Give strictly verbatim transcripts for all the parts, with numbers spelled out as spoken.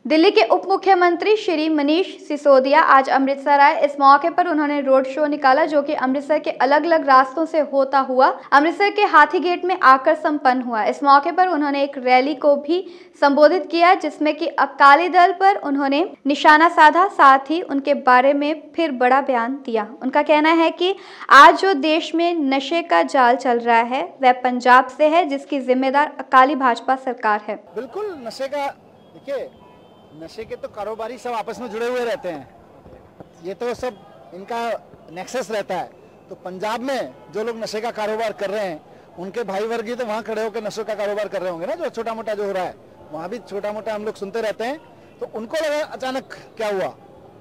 दिल्ली के उप मुख्यमंत्री श्री मनीष सिसोदिया आज अमृतसर आए। इस मौके पर उन्होंने रोड शो निकाला जो कि अमृतसर के अलग अलग रास्तों से होता हुआ अमृतसर के हाथी गेट में आकर संपन्न हुआ। इस मौके पर उन्होंने एक रैली को भी संबोधित किया जिसमें कि अकाली दल पर उन्होंने निशाना साधा, साथ ही उनके बारे में फिर बड़ा बयान दिया। उनका कहना है कि आज जो देश में नशे का जाल चल रहा है वह पंजाब से है, जिसकी जिम्मेदार अकाली भाजपा सरकार है। बिल्कुल नशे का देखिए, नशे के तो कारोबारी सब आपस में जुड़े हुए रहते हैं, ये तो सब इनका नेक्सस रहता है। तो पंजाब में जो लोग नशे का कारोबार कर रहे हैं उनके भाई वर्गी तो वहाँ खड़े होकर नशे का कारोबार कर रहे होंगे ना, जो छोटा मोटा जो हो रहा है वहाँ भी छोटा मोटा हम लोग सुनते रहते हैं। तो उनको लगा अचानक क्या हुआ,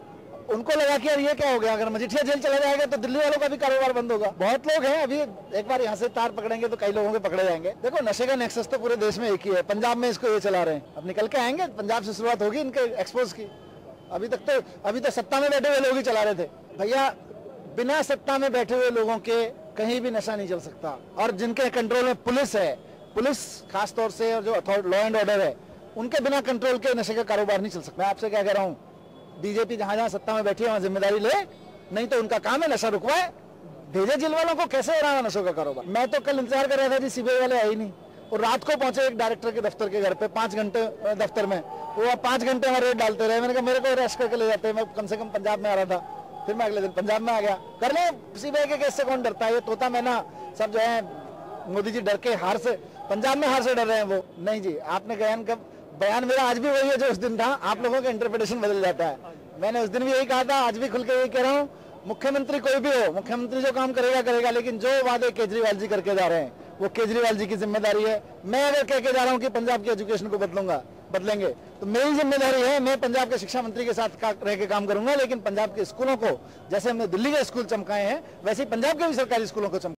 उनको लगा कि यार ये क्या हो गया, अगर मजीठिया जेल चला जाएगा तो दिल्ली वालों का भी कारोबार बंद होगा। बहुत लोग हैं, अभी एक बार यहाँ से तार पकड़ेंगे तो कई लोगों के पकड़े जाएंगे। देखो नशे का नेक्सस तो पूरे देश में एक ही है, पंजाब में इसको ये चला रहे हैं। अब निकल के आएंगे, पंजाब से शुरुआत होगी इनके एक्सपोज की। अभी तक तो अभी तो सत्ता में बैठे हुए लोग ही चला रहे थे भैया। बिना सत्ता में बैठे हुए लोगों के कहीं भी नशा नहीं चल सकता, और जिनके कंट्रोल में पुलिस है, पुलिस खास तौर से और जो लॉ एंड ऑर्डर है, उनके बिना कंट्रोल के नशे का कारोबार नहीं चल सकता। मैं आपसे क्या कह रहा हूँ, बीजेपी जहां जहां सत्ता में बैठी है वहां जिम्मेदारी ले, नहीं तो उनका काम है नशा रुकवाए, भेजे जेल वालों को। कैसे हो रहा है नशों का कारोबार? मैं तो कल इंतजार कर रहा था जी, सीबीआई वाले आए ही नहीं, और रात को पहुंचे एक डायरेक्टर के दफ्तर के घर पे, पांच घंटे दफ्तर में वो पांच घंटे में रेड डालते रहे। मैंने कहा मेरे को अरेस्ट करके ले जाते, मैं कम से कम पंजाब में आ रहा था। फिर मैं अगले दिन पंजाब में आ गया। कर ले, सीबीआई के केस से कौन डरता है? ये तोता मैना सब जो है मोदी जी डर के हार से, पंजाब में हार से डर रहे हैं वो। नहीं जी, आपने बयान कब बयान मेरा आज भी वही है जो उस दिन था। आप लोगों का इंटरप्रिटेशन बदल जाता है। मैंने उस दिन भी यही कहा था, आज भी खुल के यही कह रहा हूँ, मुख्यमंत्री कोई भी हो, मुख्यमंत्री जो काम करेगा करेगा, लेकिन जो वादे केजरीवाल जी करके जा रहे हैं वो केजरीवाल जी की जिम्मेदारी है। मैं अगर कह के जा रहा हूँ कि पंजाब की एजुकेशन को बदलूंगा बदलेंगे तो मेरी जिम्मेदारी है, मैं पंजाब के शिक्षा मंत्री के साथ रह के काम करूंगा, लेकिन पंजाब के स्कूलों को जैसे हमने दिल्ली के स्कूल चमकाए हैं वैसे ही पंजाब के भी सरकारी स्कूलों को चमकाए।